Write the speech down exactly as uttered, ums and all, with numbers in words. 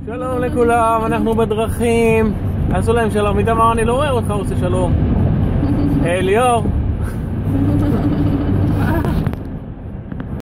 שלום לכולם, אנחנו בדרכים. עשו להם שלום. איתמר, אני לא רואה אותך עושה שלום. ליאור.